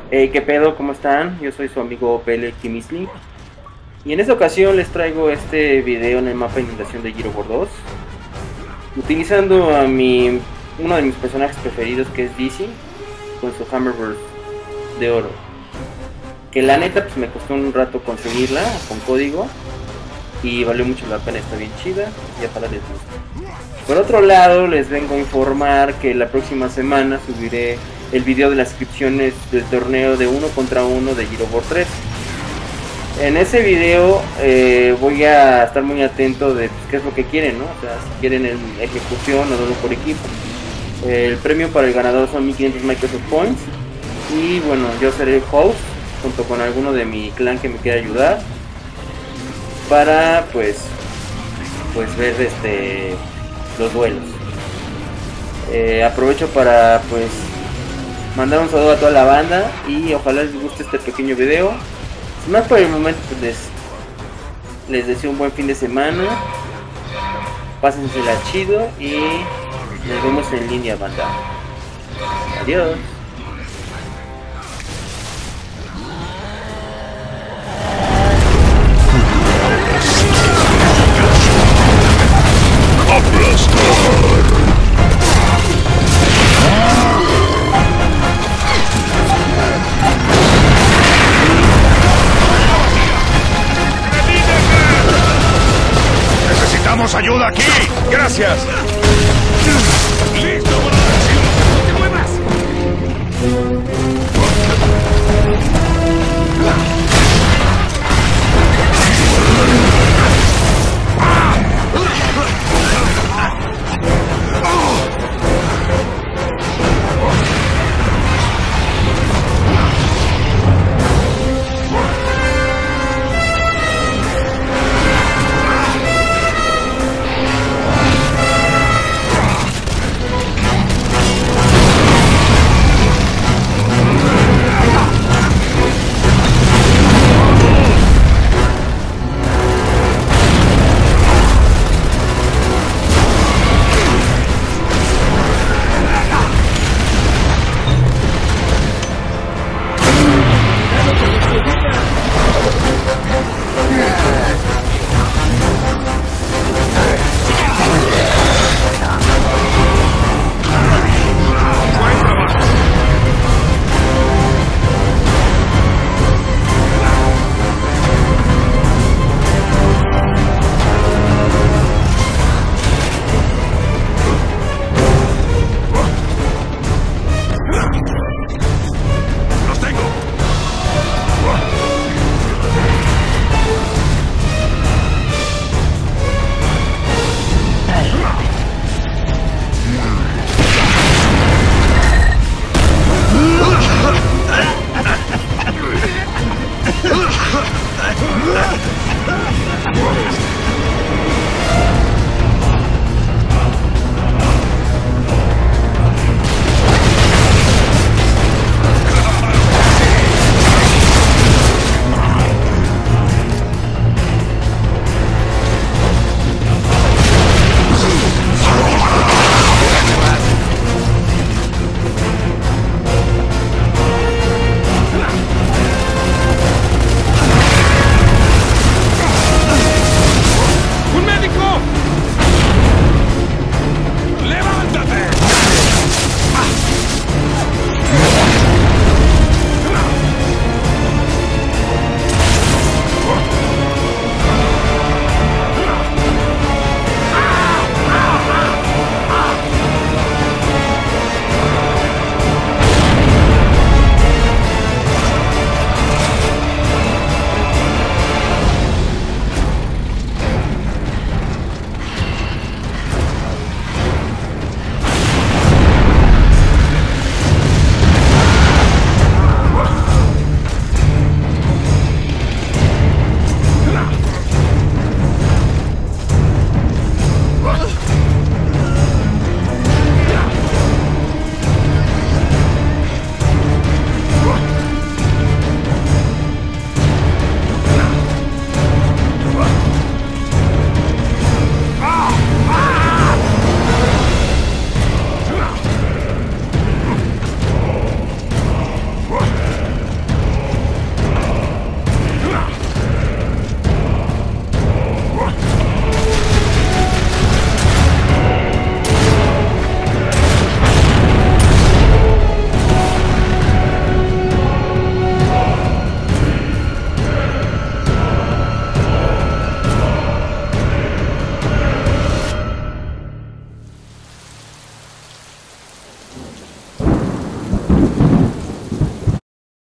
Hey, ¿qué pedo? ¿Cómo están? Yo soy su amigo PL Kimisli. Y en esta ocasión les traigo este video en el mapa de inundación de Gears of War 2. Utilizando a uno de mis personajes preferidos, que es Dizzy, con su Hammerburst de oro. Que la neta pues me costó un rato conseguirla con código. Y valió mucho la pena, está bien chida. Y ojalá les guste. Por otro lado, les vengo a informar que la próxima semana subiré el video de las inscripciones del torneo de 1 contra 1 de Gears of War 3. En ese video voy a estar muy atento de pues, qué es lo que quieren, ¿no? O sea, si quieren en ejecución o duelo por equipo. El premio para el ganador son 1500 Microsoft Points. Y bueno, yo seré el host junto con alguno de mi clan que me quiera ayudar para pues ver los duelos. Aprovecho para pues mandar un saludo a toda la banda y ojalá les guste este pequeño video. Sin más por el momento, pues les deseo un buen fin de semana. Pásensela chido y nos vemos en línea, banda. Adiós. ¡Necesitamos ayuda aquí! ¡Gracias!